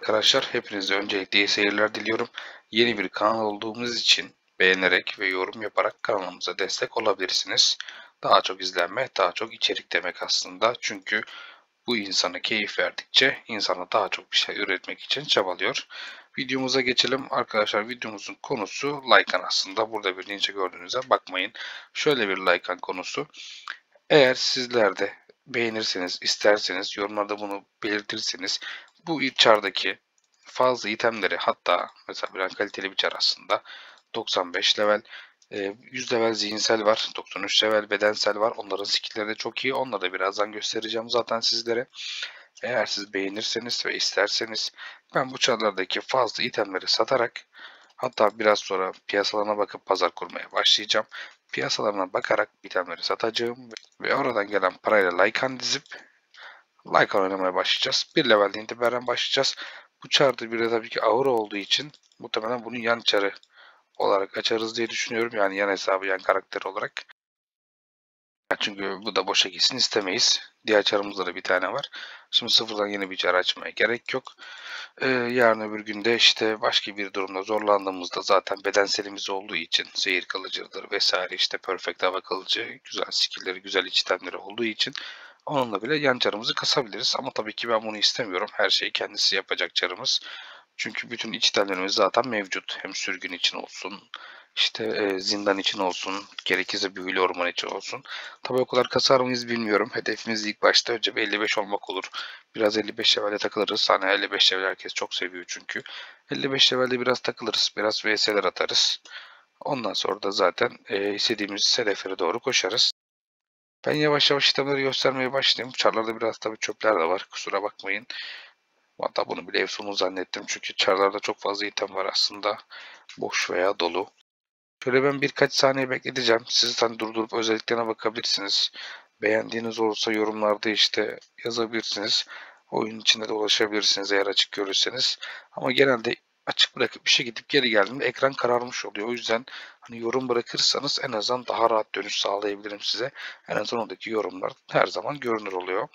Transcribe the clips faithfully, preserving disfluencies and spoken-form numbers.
Arkadaşlar hepinize öncelikle iyi seyirler diliyorum. Yeni bir kanal olduğumuz için beğenerek ve yorum yaparak kanalımıza destek olabilirsiniz. Daha çok izlenme, daha çok içerik demek aslında. Çünkü bu insana keyif verdikçe insana daha çok bir şey üretmek için çabalıyor. Videomuza geçelim. Arkadaşlar videomuzun konusu Lycan aslında. Burada bir ninja gördüğünüze bakmayın. Şöyle bir Lycan konusu. Eğer sizler de beğenirseniz, isterseniz, yorumlarda bunu belirtirseniz bu çardaki fazla itemleri, hatta mesela bir kaliteli bir çar aslında doksan beş level, yüz level zihinsel var, doksan üç level bedensel var. Onların skillleri de çok iyi. Onları da birazdan göstereceğim zaten sizlere. Eğer siz beğenirseniz ve isterseniz ben bu çarlardaki fazla itemleri satarak, hatta biraz sonra piyasalarına bakıp pazar kurmaya başlayacağım. Piyasalarına bakarak itemleri satacağım ve oradan gelen parayla Lycan dizip Lycan oynamaya başlayacağız. Bir levelden itibaren başlayacağız. Bu çarda bir de tabii ki aura olduğu için muhtemelen bunun yan çarı olarak açarız diye düşünüyorum. Yani yan hesabı, yan karakter olarak. Çünkü bu da boşa gitsin istemeyiz. Diğer çarımızda da bir tane var. Şimdi sıfırdan yeni bir çar açmaya gerek yok. Ee, yarın öbür günde işte başka bir durumda zorlandığımızda zaten bedenselimiz olduğu için zehir kalıcıdır vesaire, işte perfect hava kalıcı, güzel skillleri, güzel itemleri olduğu için onunla bile yan çarımızı kasabiliriz. Ama tabii ki ben bunu istemiyorum. Her şeyi kendisi yapacak çarımız. Çünkü bütün iç itemlerimiz zaten mevcut. Hem sürgün için olsun, işte e, zindan için olsun, gerekirse büyülü orman için olsun. Tabii o kadar kasar mıyız bilmiyorum. Hedefimiz ilk başta önce bir elli beş olmak olur. Biraz elli beş levelde takılırız. Hani elli beş level herkes çok seviyor çünkü. elli beş levelde biraz takılırız. Biraz V S'ler atarız. Ondan sonra da zaten e, istediğimiz hedeflere doğru koşarız. Ben yavaş yavaş itemleri göstermeye başlayayım. Çarlarda biraz tabii çöpler de var. Kusura bakmayın. Hatta bunu bile efsunu zannettim. Çünkü çarlarda çok fazla item var aslında. Boş veya dolu. Şöyle ben birkaç saniye bekleteceğim. Siz hani durdurup özelliklerine bakabilirsiniz. Beğendiğiniz olursa yorumlarda işte yazabilirsiniz. Oyun içinde de ulaşabilirsiniz eğer açık görürseniz. Ama genelde açık bırakıp bir şey gidip geri geldiğimde ekran kararmış oluyor. O yüzden hani yorum bırakırsanız en azından daha rahat dönüş sağlayabilirim size. En azından oradaki yorumlar her zaman görünür oluyor.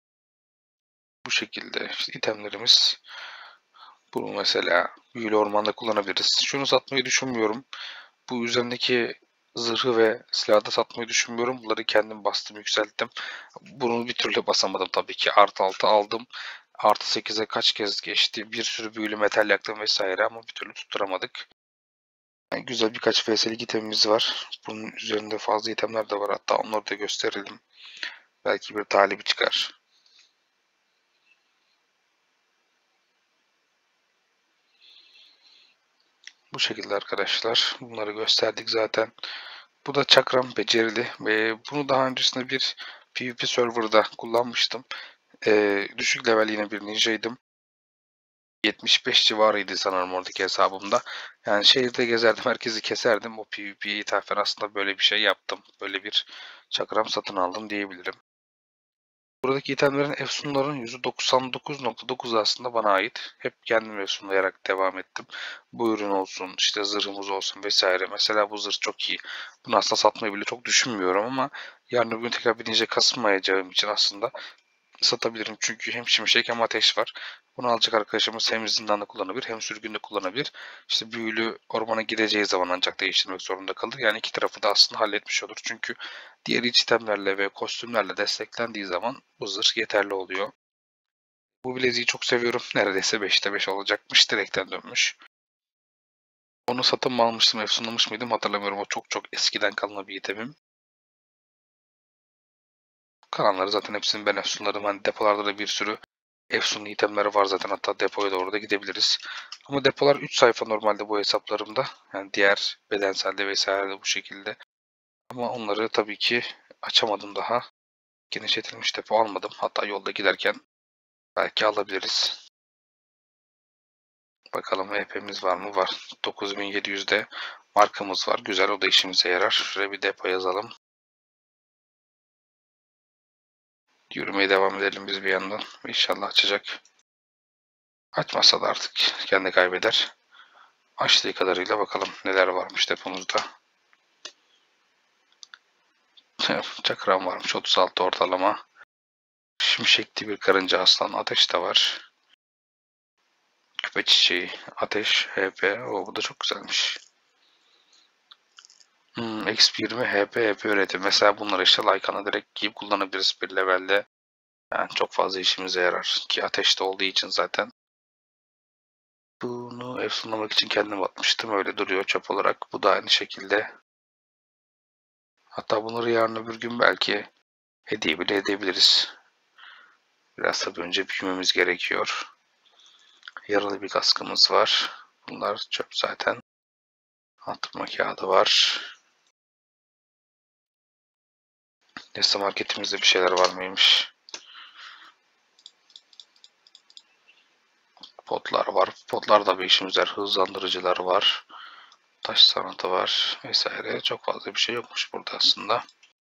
Bu şekilde işte itemlerimiz. Bunu mesela büyülü ormanda kullanabiliriz. Şunu satmayı düşünmüyorum. Bu üzerindeki zırhı ve silahı da satmayı düşünmüyorum. Bunları kendim bastım, yükselttim. Bunu bir türlü basamadım tabii ki. Artı altı aldım. Artı sekize kaç kez geçti. Bir sürü büyülü metal yaktım vesaire ama bir türlü tutturamadık. Yani güzel birkaç V S'lik itemimiz var. Bunun üzerinde fazla itemler de var. Hatta onları da gösterelim. Belki bir talibi çıkar. Bu şekilde arkadaşlar. Bunları gösterdik zaten. Bu da çakram becerili ve bunu daha öncesinde bir PvP serverda kullanmıştım. Ee, düşük level yine bir ninjaydım. yetmiş beş civarıydı sanırım oradaki hesabımda. Yani şehirde gezerdim, herkesi keserdim. O PvP'ye ithafen aslında böyle bir şey yaptım. Böyle bir çakram satın aldım diyebilirim. Buradaki itemlerin efsunların yüzde doksan dokuz nokta dokuzu aslında bana ait. Hep kendim efsunlayarak devam ettim. Bu ürün olsun, işte zırhımız olsun vesaire. Mesela bu zırh çok iyi. Bunu aslında satmayı bile çok düşünmüyorum ama yarın öbür gün tekrar binince kasmayacağım için aslında satabilirim. Çünkü hem şimşek hem ateş var. Bunu alacak arkadaşımız hem zindanda kullanabilir hem sürgünde kullanabilir. İşte büyülü ormana gideceği zaman ancak değiştirmek zorunda kalır. Yani iki tarafı da aslında halletmiş olur. Çünkü diğer iç itemlerle ve kostümlerle desteklendiği zaman bu zırh yeterli oluyor. Bu bileziği çok seviyorum. Neredeyse beşte beş olacakmış. Direkten dönmüş. Onu satın mı almıştım, efsunlamış mıydım hatırlamıyorum. O çok çok eskiden kalma bir itemim. Kalanları zaten hepsini ben efsunladım. Hani depolarda da bir sürü efsunlu itemleri var zaten. Hatta depoya doğru da gidebiliriz. Ama depolar üç sayfa normalde bu hesaplarımda. Yani diğer bedenselde vesaire de bu şekilde. Ama onları tabii ki açamadım daha. Genişletilmiş depo almadım. Hatta yolda giderken belki alabiliriz. Bakalım V P'miz var mı? Var. dokuz bin yedi yüzde markamız var. Güzel, o da işimize yarar. Şuraya bir depo yazalım. Yürümeye devam edelim biz bir yandan. İnşallah açacak. Açmazsa da artık kendi kaybeder. Açtığı kadarıyla bakalım neler varmış depomuzda. Çakram varmış, otuz altı ortalama. Şimşekli bir karınca aslan, ateş de var. Kahve çiçeği, ateş, H P. O bu da çok güzelmiş. Hmm, X P yirmi H P H P üretim. Mesela bunları işte Lycan'a direkt giyip kullanabiliriz bir levelde. Yani çok fazla işimize yarar. Ki ateşte olduğu için zaten. Bunu efsunlamak için kendim atmıştım. Öyle duruyor çöp olarak. Bu da aynı şekilde. Hatta bunları yarın öbür gün belki hediye bile edebiliriz. Biraz tabii önce büyümemiz gerekiyor. Yaralı bir kaskımız var. Bunlar çöp zaten. Artırma kağıdı var. Nesne marketimizde bir şeyler var mıymış? Potlar var. Potlarda bir işimiz var. Hızlandırıcılar var. Taş sanatı var vesaire. Çok fazla bir şey yokmuş burada aslında.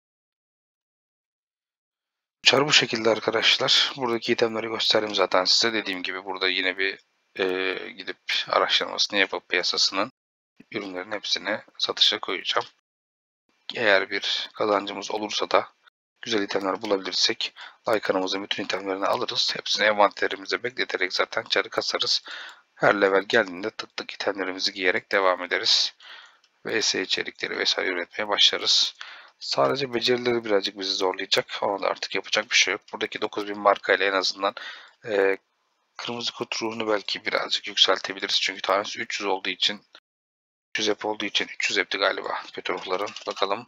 Çar bu şekilde arkadaşlar. Buradaki itemleri gösterdim zaten size. Dediğim gibi burada yine bir e, gidip araştırmasını yapıp piyasasının ürünlerin hepsini satışa koyacağım. Eğer bir kazancımız olursa da güzel itemler bulabilirsek Lycan'ımızın bütün itemlerini alırız. Hepsini envanterimize bekleterek zaten çarı kasarız. Her level geldiğinde tık tık itemlerimizi giyerek devam ederiz. V S içerikleri vesaire üretmeye başlarız. Sadece becerileri birazcık bizi zorlayacak. Ama da artık yapacak bir şey yok. Buradaki dokuz bin markayla en azından e, kırmızı kurt ruhunu belki birazcık yükseltebiliriz. Çünkü tanesi üç yüz olduğu için üç yüz hep olduğu için üç yüz hepti galiba kötü ruhların. Bakalım.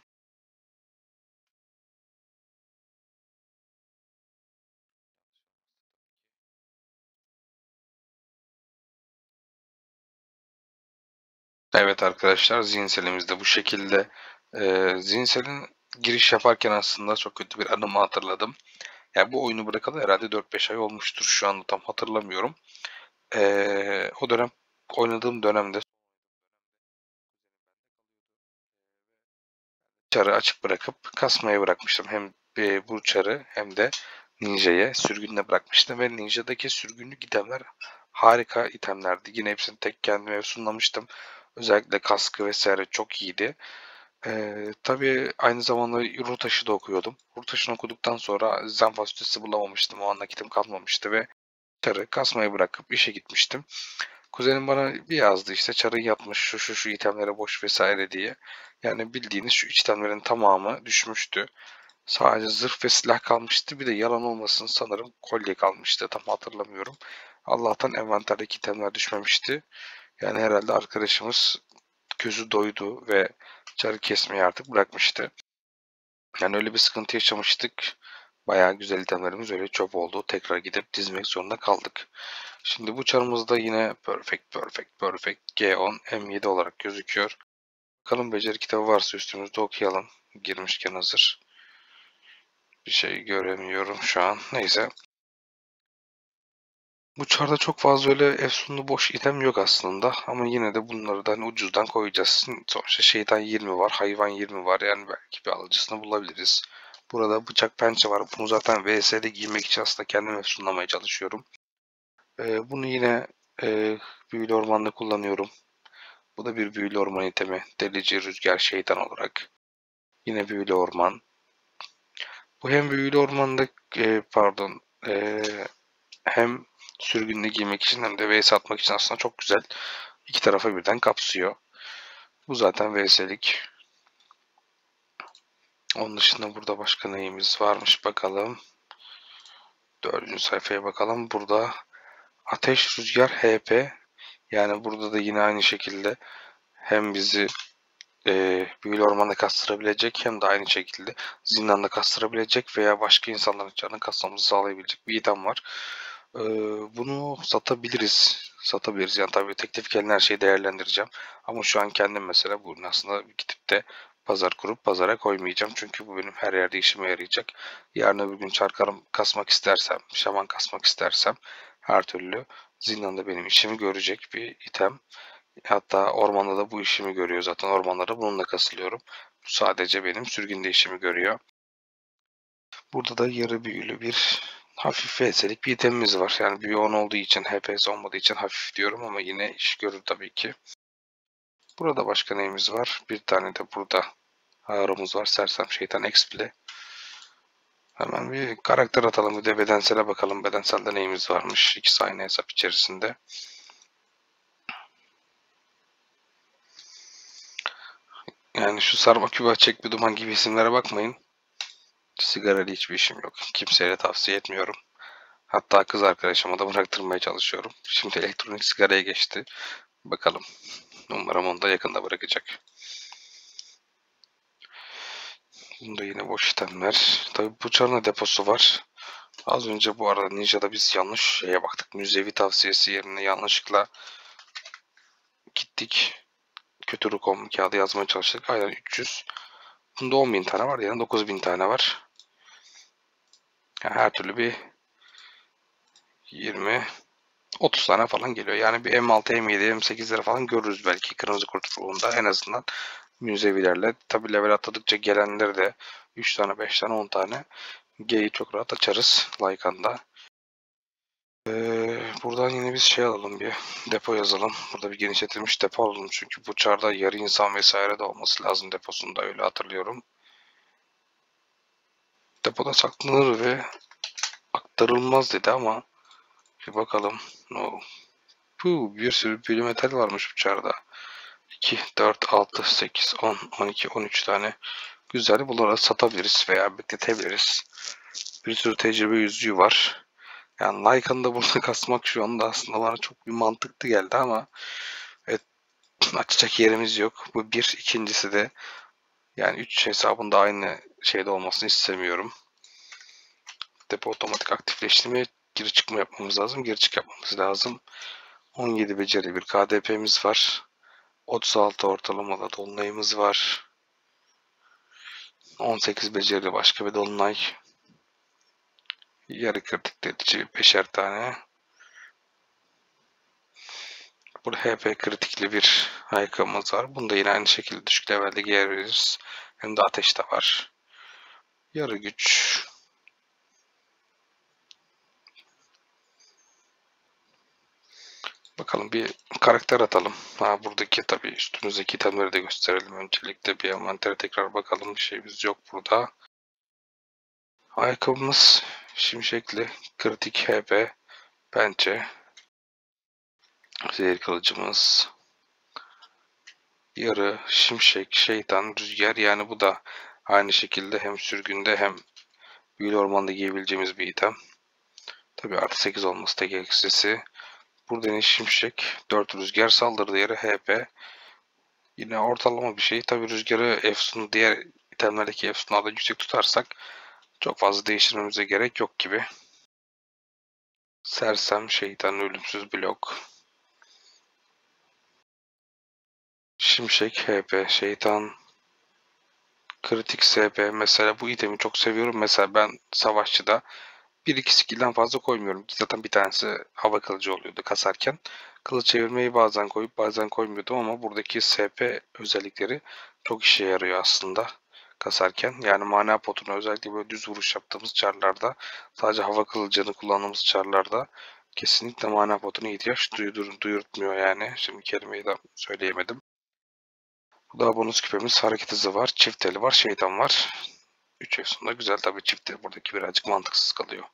Evet arkadaşlar, Zinsel'imiz de bu şekilde. Ee, Zinsel'in giriş yaparken aslında çok kötü bir anımı hatırladım. Yani bu oyunu bırakalı herhalde dört beş ay olmuştur, şu anda tam hatırlamıyorum. Ee, o dönem oynadığım dönemde çarı açık bırakıp kasmaya bırakmıştım. Hem e, bu çarı hem de Ninja'ya sürgünle bırakmıştım ve Ninja'daki sürgünlük itemler harika itemlerdi. Yine hepsini tek kendime sunlamıştım. Özellikle kaskı vesaire çok iyiydi. Ee, tabii aynı zamanda Yurttaş'ı da okuyordum. Yurttaş'ını okuduktan sonra Zenfastüs'ü bulamamıştım. O an nakitim kalmamıştı ve çarı kasmayı bırakıp işe gitmiştim. Kuzenim bana bir yazdı, işte çarı yapmış şu şu şu itemlere boş vesaire diye. Yani bildiğiniz şu itemlerin tamamı düşmüştü. Sadece zırh ve silah kalmıştı. Bir de yalan olmasın sanırım kolye kalmıştı. Tam hatırlamıyorum. Allah'tan envanterdeki itemler düşmemişti. Yani herhalde arkadaşımız gözü doydu ve çarı kesmeyi artık bırakmıştı. Yani öyle bir sıkıntı yaşamıştık. Bayağı güzel itemlerimiz öyle çöp oldu. Tekrar gidip dizmek zorunda kaldık. Şimdi bu çarımızda yine perfect, perfect, perfect G on M yedi olarak gözüküyor. Bakalım beceri kitabı varsa üstümüzde okuyalım. Girmişken hazır. Bir şey göremiyorum şu an. Neyse. Bu çarda çok fazla öyle efsunlu boş item yok aslında. Ama yine de bunları da hani ucuzdan koyacağız. Sonuçta şeytan yirmi var, hayvan yirmi var. Yani belki bir alıcısını bulabiliriz. Burada bıçak pençe var. Bunu zaten V S'de giymek için aslında kendim efsunlamaya çalışıyorum. Ee, bunu yine e, büyülü ormanda kullanıyorum. Bu da bir büyülü orman itemi. Delici rüzgar şeytan olarak. Yine büyülü orman. Bu hem büyülü ormanda e, pardon e, hem sürgünde giymek için hem de V S atmak için aslında çok güzel. İki tarafa birden kapsıyor. Bu zaten V S'lik. Onun dışında burada başka neyimiz varmış bakalım. Dördüncü sayfaya bakalım. Burada ateş rüzgar H P. Yani burada da yine aynı şekilde hem bizi e, büyülü ormanda kastırabilecek hem de aynı şekilde zindanda kastırabilecek veya başka insanların canını kasmamızı sağlayabilecek bir item var. E, bunu satabiliriz. Satabiliriz. Yani tabii teklif gelen her şeyi değerlendireceğim. Ama şu an kendim mesela bunu aslında gidip de pazar kurup pazara koymayacağım. Çünkü bu benim her yerde işime yarayacak. Yarın öbür gün çarkarım kasmak istersem, şaman kasmak istersem her türlü zindanda benim işimi görecek bir item. Hatta ormanda da bu işimi görüyor zaten. Ormanlara bununla kasılıyorum. Bu sadece benim sürgünde işimi görüyor. Burada da yarı büyülü bir hafif V S'lik bir itemimiz var. Yani büyü on olduğu için, H P'si olmadığı için hafif diyorum ama yine iş görür tabii ki. Burada başka neyimiz var? Bir tane de burada ağrımız var. Sersem Şeytan Exp'li. Hemen bir karakter atalım. Bir de bedensele bakalım. Bedenselde neyimiz varmış. İkisi aynı hesap içerisinde. Yani şu sarma küba çek bir duman gibi isimlere bakmayın. Sigarayla hiçbir işim yok. Kimseye tavsiye etmiyorum. Hatta kız arkadaşıma da bıraktırmaya çalışıyorum. Şimdi elektronik sigaraya geçti. Bakalım. Umarım onu da yakında bırakacak. Bunda yine boş itemler. Tabi bu çarına deposu var. Az önce bu arada Ninja'da biz yanlış şeye baktık. Müzevi tavsiyesi yerine yanlışlıkla gittik. Kötü rukom kağıdı yazmaya çalıştık. Aynen üç yüz. Bunda on bin tane var. Yani dokuz bin tane var. Yani her türlü bir yirmi otuz tane falan geliyor. Yani bir M altı, M yedi, M sekizleri falan görürüz belki Kırmızı Kurt ruhunda en azından müzevilerle. Tabi level atladıkça gelenleri de üç tane, beş tane, on tane G'yi çok rahat açarız Lycan'da. Ee, buradan yine biz şey alalım, bir depo yazalım. Burada bir genişletilmiş depo alalım. Çünkü bu çarda yarı insan vesaire de olması lazım deposunda, öyle hatırlıyorum. Depoda saklanır ve aktarılmaz dedi ama bir bakalım. No. Puh, bir sürü büyülü metal varmış bu çarda. iki, dört, altı, sekiz, on, on iki, on üç tane. Güzel, bunları satabiliriz veya bekletebiliriz. Bir sürü tecrübe yüzüğü var. Yani Lycan'da burada kasmak şu anda aslında bana çok bir mantıklı geldi ama evet, açacak yerimiz yok. Bu bir. İkincisi de yani üç hesabında aynı şeyde olmasını istemiyorum. Depo otomatik aktifleştirmeye giri çıkma yapmamız lazım. Giri çık yapmamız lazım. on yedi beceri bir K D P'miz var. otuz altı ortalamalı dolunayımız var. on sekiz becerili başka bir dolunay. Yarı kritik beşer tane. Burada H P kritikli bir ayakkabımız var. Bunda yine aynı şekilde düşük levelde giyebiliriz. Hem de ateş de var. Yarı güç. Bakalım bir karakter atalım. Ha, buradaki tabii üstümüzdeki itemleri de gösterelim. Öncelikle bir envantere tekrar bakalım. Bir şeyimiz yok burada. Ayakkabımız şimşekli, kritik H P, pençe. Zehir kılıcımız. Yarı, şimşek, şeytan, rüzgar. Yani bu da aynı şekilde hem sürgünde hem büyülü ormanda giyebileceğimiz bir item. Tabii artı sekiz olması tek eksisi. Burada yine şimşek, dört rüzgar, saldırı değeri H P. Yine ortalama bir şey. Tabii rüzgarı Efsun'u diğer itemlerdeki Efsun'larda yüksek tutarsak çok fazla değiştirmemize gerek yok gibi. Sersem, şeytan, ölümsüz blok. Şimşek, H P, şeytan, kritik S P. Mesela bu itemi çok seviyorum. Mesela ben savaşçıda bir iki skill'den fazla koymuyorum. Zaten bir tanesi hava kılıcı oluyordu kasarken. Kılıç çevirmeyi bazen koyup bazen koymuyordum ama buradaki S P özellikleri çok işe yarıyor aslında kasarken. Yani mana potunu özellikle böyle düz vuruş yaptığımız çarlarda, sadece hava kılıcını kullandığımız çarlarda kesinlikle mana potuna ihtiyaç duyur, duyurtmuyor yani. Şimdi kelimeyi de söyleyemedim. Bu da bonus küpemiz, hareket hızı var, çift eli var, şeytan var. üç efsun'da güzel, tabii çift el buradaki birazcık mantıksız kalıyor.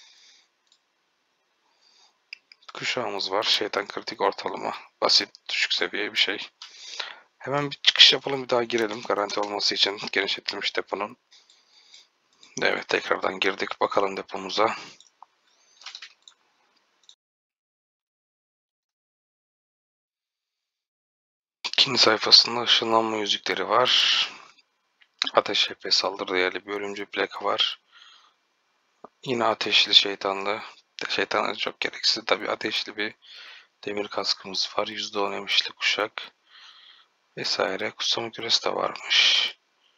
Kuşağımız var. Şeytan kritik ortalama. Basit, düşük seviye bir şey. Hemen bir çıkış yapalım, bir daha girelim. Garanti olması için genişletilmiş deponun. Evet, tekrardan girdik. Bakalım depomuza. İkinci sayfasında ışınlanma yüzükleri var. Ateş H P saldırı değerli bir ölümcül plaka var. Yine ateşli şeytanlı. Şeytanlı çok gereksiz. Tabi ateşli bir demir kaskımız var. yüzde on emişli kuşak. Vesaire. Kutsama küresi de varmış.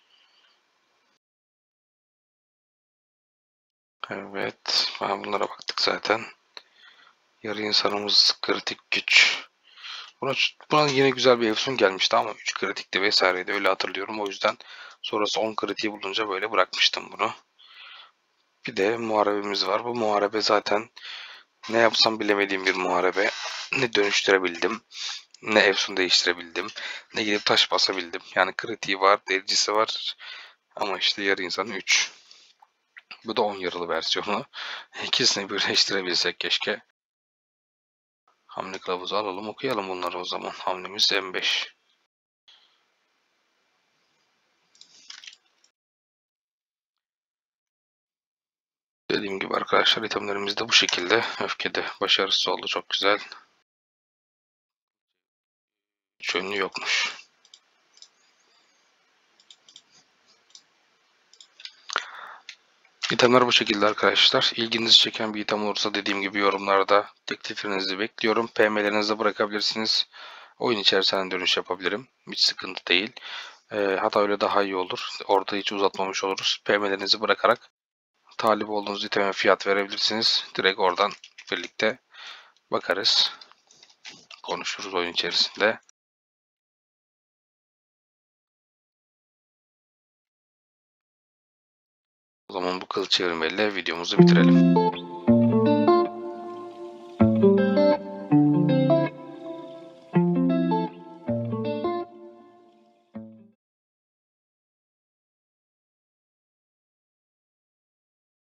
Evet. Ben bunlara baktık zaten. Yarı insanımız kritik güç. Buna, buna yine güzel bir efsun gelmişti ama üç kritikti vesaireydi, öyle hatırlıyorum. O yüzden sonrası on kritiği bulunca böyle bırakmıştım bunu. Bir de muharebemiz var. Bu muharebe zaten ne yapsam bilemediğim bir muharebe. Ne dönüştürebildim, ne efsun değiştirebildim, ne gidip taş basabildim. Yani kritiği var, derecesi var ama işte yarı insan üç. Bu da on yarılı versiyonu. İkisini birleştirebilsek keşke. Hamle kılavuzu alalım, okuyalım bunları o zaman. Hamlemiz M beş. Dediğim gibi arkadaşlar itemlerimiz de bu şekilde. Öfkede başarısız oldu. Çok güzel. Hiç önlü yokmuş. İtemler bu şekilde arkadaşlar. İlginizi çeken bir item olursa dediğim gibi yorumlarda tekliflerinizi bekliyorum. P M'lerinizi bırakabilirsiniz. Oyun içerisinden dönüş yapabilirim. Hiç sıkıntı değil. E, hatta öyle daha iyi olur. Orada hiç uzatmamış oluruz. P M'lerinizi bırakarak talip olduğunuz iteme fiyat verebilirsiniz. Direkt oradan birlikte bakarız. Konuşuruz oyun içerisinde. O zaman bu kılıç çevirmeyle videomuzu bitirelim.